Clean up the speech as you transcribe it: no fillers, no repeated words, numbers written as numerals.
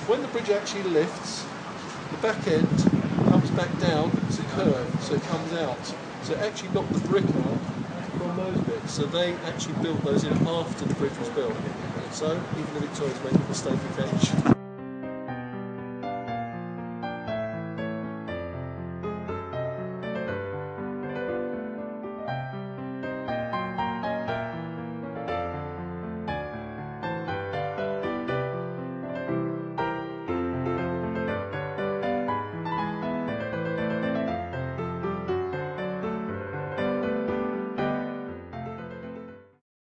when the bridge actually lifts, the back end comes back down, it's a curve, so it comes out. So it actually knocked the brick out from those bits. So they actually built those in after the bridge was built. So even the Victorians made a mistake occasionally.